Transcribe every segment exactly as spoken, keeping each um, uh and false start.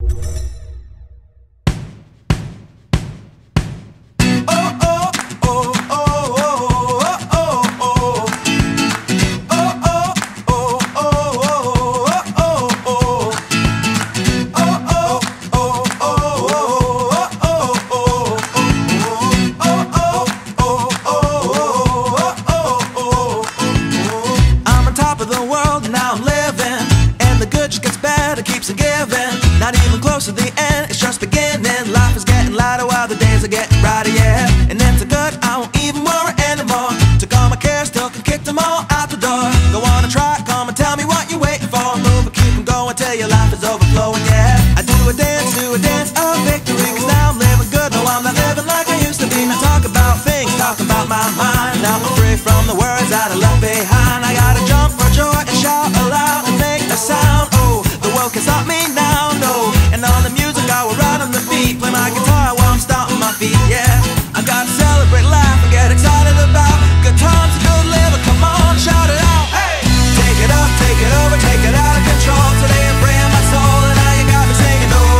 Not even close to the end, it's just beginning. Life is getting lighter while the days are getting brighter, yeah. And it's a good, I won't even worry anymore. Took all my cares, took and kicked them all out the door. Go on and try, come and tell me what you're waiting for. Move and keep them going till your life is overflowing, yeah. I do a dance, do a dance of victory, cause now I'm living good, no I'm not living like I used to be. Now talk about things, talk about my mind. Now I'm free from the words that I left behind. I gotta jump for joy and shout aloud and make a sound. Oh, the world can stop me now, no. And on the music I will ride on the beat, play my guitar while I'm stomping my feet, yeah. I gotta celebrate life and get excited about good times and good living. Come on, shout it out, hey! Take it up, take it over, take it out of control. Today I'm praying my soul and now you got me singing, oh,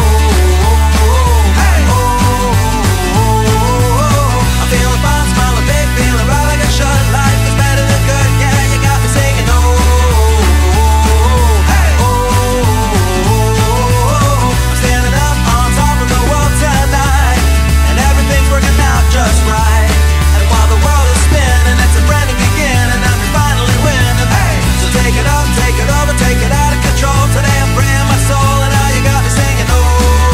hey, oh, I'm feeling fine, smiling big, feeling right like I should. Life is better than good, yeah, you got me singing, oh, hey, oh, I'm standing up on top of the world tonight, and everything's working out just right. And while the world is spinning, it's a brand new beginning, and I'm finally winning, hey. So take it up, take it over, take it out of control. Today I'm praying my soul, and now you got me singing, oh,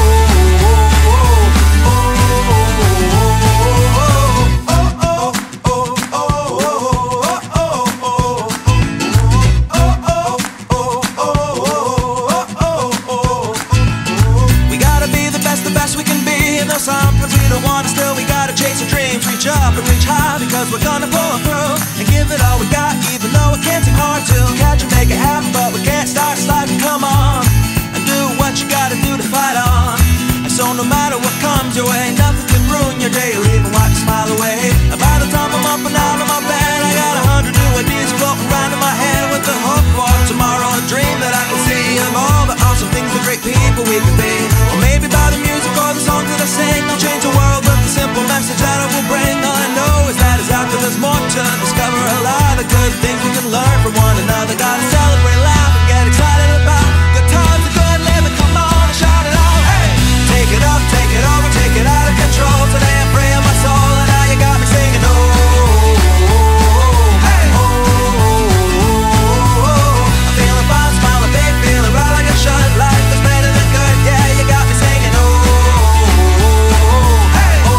we gotta be the best, the best we can be. And though sometimes we don't wanna, still we gotta chase our dreams. Reach up and reach high, because we're gonna pull through and give it all we got, even though it can seem hard to catch and make it happen. But we can't start sliding, come on, and do what you gotta do to fight on. And so no matter what comes your way, nothing can ruin your day or even wipe your smile away. And by the time I'm up and out of my bed, I got a hundred new ideas floating around in my head, with the hope for tomorrow, a dream that I can see of all the awesome things, the great people we can be. Or maybe by the music or the songs that I sing, I'll change the world with the simple message that I will bring. All I know is that it's out there, there's more to discover, a lot of good things we can learn from one another. Gotta celebrate, laugh, and get excited about good times and good living. Come on and shout it out, hey! Take it up, take it over, take it out of control. Today I'm praying my soul, and now you got me singing, oh, hey, oh, I'm feeling fine, smiling big, feeling right like I should. Life is better than good, yeah, you got me singing, oh, hey, oh,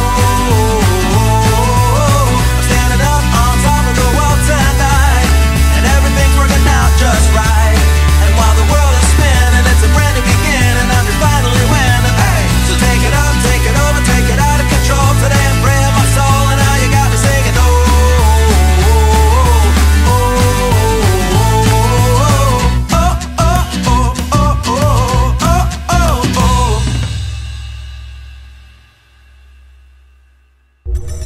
I'm standing up on top of the world tonight, and everything's working out just right. And while the world is spinning, it's a brand new beginning, I'm finally winning, hey. So take it up, take it over, take it out of control. Today I'm praying my soul, and now you got me singing, oh, oh, oh, oh, oh, oh, oh, oh, oh.